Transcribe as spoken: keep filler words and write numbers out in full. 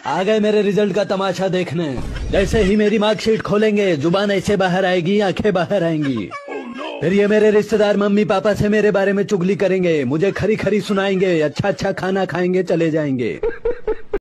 आ गए मेरे रिजल्ट का तमाशा देखने। जैसे ही मेरी मार्कशीट खोलेंगे जुबान ऐसे बाहर आएगी, आंखें बाहर आएंगी। फिर ये मेरे रिश्तेदार मम्मी पापा से मेरे बारे में चुगली करेंगे, मुझे खरी खरी सुनाएंगे, अच्छा अच्छा खाना खाएंगे, चले जाएंगे।